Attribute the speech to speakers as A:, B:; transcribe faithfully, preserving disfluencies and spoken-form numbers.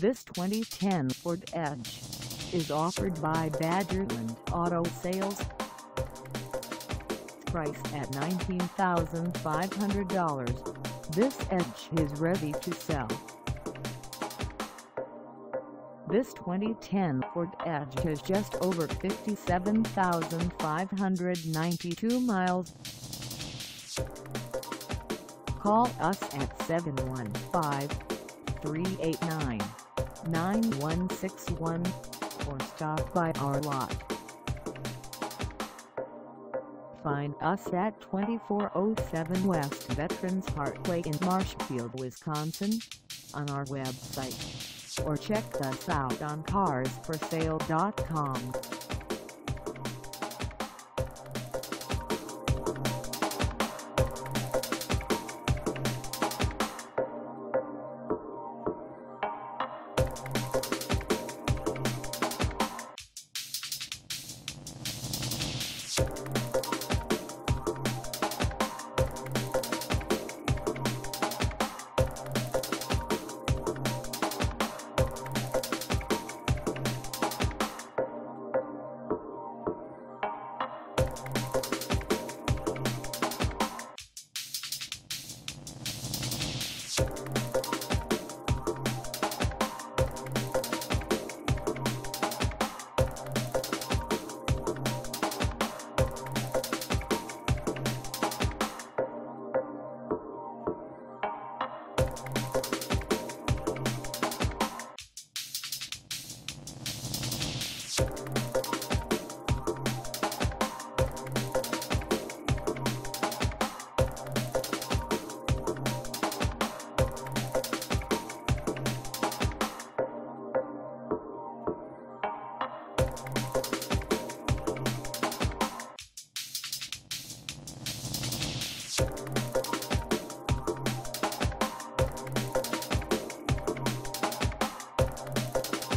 A: This twenty ten Ford Edge is offered by Badgerland Auto Sales. Priced at nineteen thousand five hundred dollars, this Edge is ready to sell. This twenty ten Ford Edge has just over fifty-seven thousand five hundred ninety-two miles. Call us at seven one five, three eight nine, nine one six one or stop by our lot. Find us at twenty-four oh seven West Veterans Parkway in Marshfield, Wisconsin, on our website, or check us out on cars for sale dot com.
B: You